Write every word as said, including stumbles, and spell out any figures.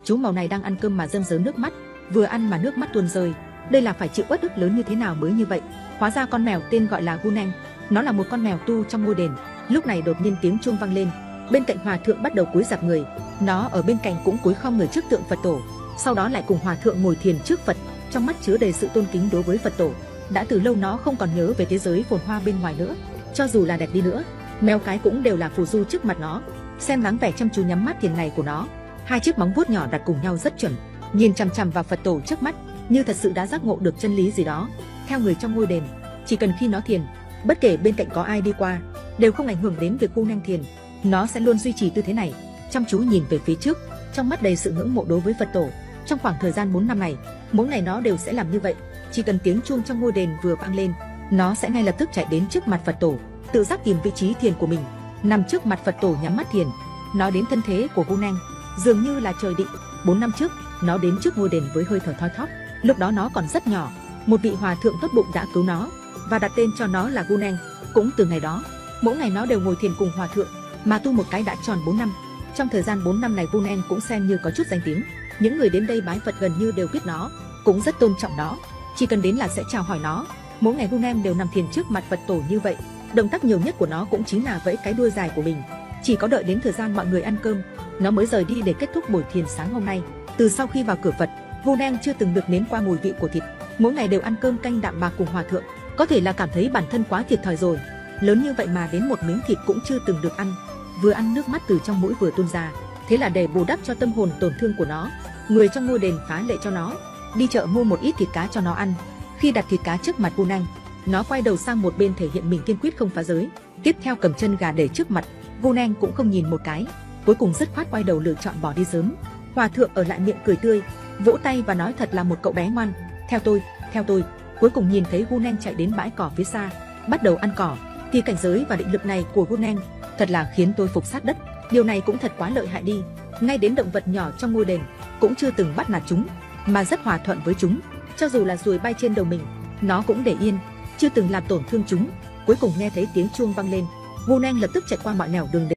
Chú màu này đang ăn cơm mà rơm rớm nước mắt, vừa ăn mà nước mắt tuôn rơi. Đây là phải chịu uất ức lớn như thế nào mới như vậy. Hóa ra con mèo tên gọi là Guneng, nó là một con mèo tu trong ngôi đền. Lúc này đột nhiên tiếng chuông vang lên, bên cạnh hòa thượng bắt đầu cúi rạp người, nó ở bên cạnh cũng cúi khom người trước tượng Phật tổ, sau đó lại cùng hòa thượng ngồi thiền trước Phật, trong mắt chứa đầy sự tôn kính đối với Phật tổ. Đã từ lâu nó không còn nhớ về thế giới phồn hoa bên ngoài nữa, cho dù là đẹp đi nữa, mèo cái cũng đều là phù du trước mặt nó. Xem dáng vẻ chăm chú nhắm mắt thiền này của nó, hai chiếc móng vuốt nhỏ đặt cùng nhau rất chuẩn, nhìn chằm chằm vào Phật tổ trước mắt, như thật sự đã giác ngộ được chân lý gì đó. Theo người trong ngôi đền, chỉ cần khi nó thiền, bất kể bên cạnh có ai đi qua, đều không ảnh hưởng đến việc Guneng thiền. Nó sẽ luôn duy trì tư thế này, chăm chú nhìn về phía trước, trong mắt đầy sự ngưỡng mộ đối với Phật tổ. Trong khoảng thời gian bốn năm này, mỗi ngày nó đều sẽ làm như vậy. Chỉ cần tiếng chuông trong ngôi đền vừa vang lên, nó sẽ ngay lập tức chạy đến trước mặt Phật tổ, tự giác tìm vị trí thiền của mình, nằm trước mặt Phật tổ nhắm mắt thiền. Nó đến thân thế của Guneng dường như là trời định. Bốn năm trước, nó đến trước ngôi đền với hơi thở thoi thóp. Lúc đó nó còn rất nhỏ, một vị hòa thượng tốt bụng đã cứu nó và đặt tên cho nó là Guneng. Cũng từ ngày đó, mỗi ngày nó đều ngồi thiền cùng hòa thượng, mà tu một cái đã tròn bốn năm. Trong thời gian bốn năm này, Guneng cũng xem như có chút danh tiếng. Những người đến đây bái Phật gần như đều biết nó, cũng rất tôn trọng nó. Chỉ cần đến là sẽ chào hỏi nó. Mỗi ngày Guneng đều nằm thiền trước mặt Phật tổ như vậy. Động tác nhiều nhất của nó cũng chính là vẫy cái đuôi dài của mình. Chỉ có đợi đến thời gian mọi người ăn cơm, nó mới rời đi để kết thúc buổi thiền sáng hôm nay. Từ sau khi vào cửa Phật, Guneng chưa từng được nếm qua mùi vị của thịt. Mỗi ngày đều ăn cơm canh đạm bạc cùng hòa thượng, có thể là cảm thấy bản thân quá thiệt thòi rồi. Lớn như vậy mà đến một miếng thịt cũng chưa từng được ăn. Vừa ăn nước mắt từ trong mũi vừa tuôn ra. Thế là để bù đắp cho tâm hồn tổn thương của nó, người trong ngôi đền phá lệ cho nó đi chợ mua một ít thịt cá cho nó ăn. Khi đặt thịt cá trước mặt Guneng, nó quay đầu sang một bên thể hiện mình kiên quyết không phá giới. Tiếp theo cầm chân gà để trước mặt, Guneng cũng không nhìn một cái, cuối cùng dứt khoát quay đầu lựa chọn bỏ đi sớm. Hòa thượng ở lại miệng cười tươi, vỗ tay và nói thật là một cậu bé ngoan, theo tôi, theo tôi. Cuối cùng nhìn thấy Guneng chạy đến bãi cỏ phía xa, bắt đầu ăn cỏ, thì cảnh giới và định lực này của Guneng thật là khiến tôi phục sát đất. Điều này cũng thật quá lợi hại đi, ngay đến động vật nhỏ trong ngôi đền cũng chưa từng bắt nạt chúng, mà rất hòa thuận với chúng. Cho dù là ruồi bay trên đầu mình, nó cũng để yên, chưa từng làm tổn thương chúng. Cuối cùng nghe thấy tiếng chuông vang lên, Guneng lập tức chạy qua mọi nẻo đường để